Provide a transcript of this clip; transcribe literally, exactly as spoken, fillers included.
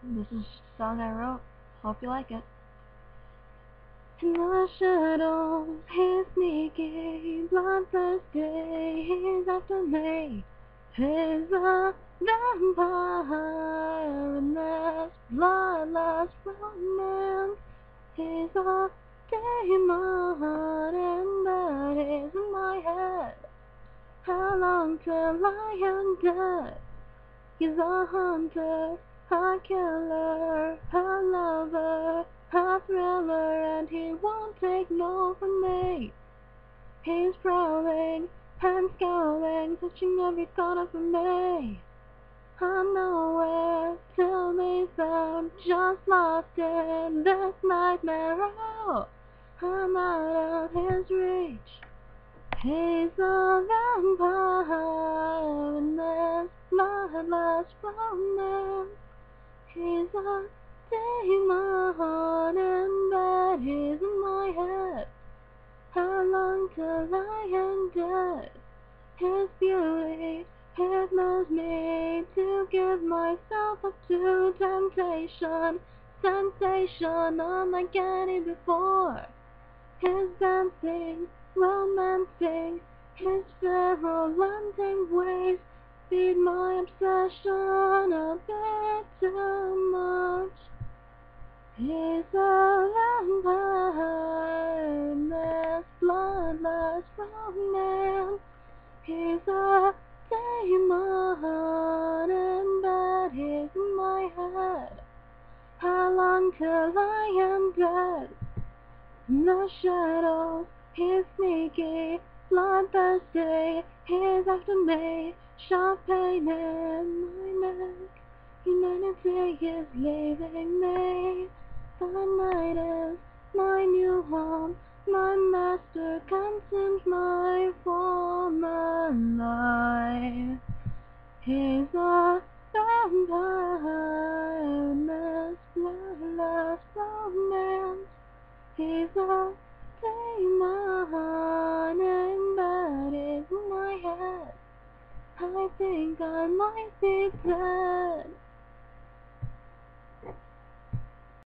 This is a song I wrote. Hope you like it. In the shadows, he's sneaky, bloodthirsty, he's after me. He's a vampire in this bloodless romance. He's a demon and that is in my head. How long till I am dead? He's a hunter, a killer, a lover, a thriller, and he won't take no from me. He's prowling and scowling, touching every corner for me. I'm nowhere to be found, just lost in this nightmare. Oh, I'm out of his reach. He's a vampire in this bloodless romance. He's a demon and that is in my head. How long till I am dead? His beauty hypnotises me to give myself up to temptation, sensation unlike any before. His dancing, romancing, his virulating ways feed my obsession a bit too much. He's a vampire in this bloodless romance. He's a demon and that is in my head. How long till I am dead? In the shadows, he's sneaky, bloodthirsty, he's after me, sharp pain in my neck. Humanity is leaving me. The night is my new home, my master consumes my former life. He's a vampire in this bloodless romance. He's a demon and that is in my head. I think I might be dead.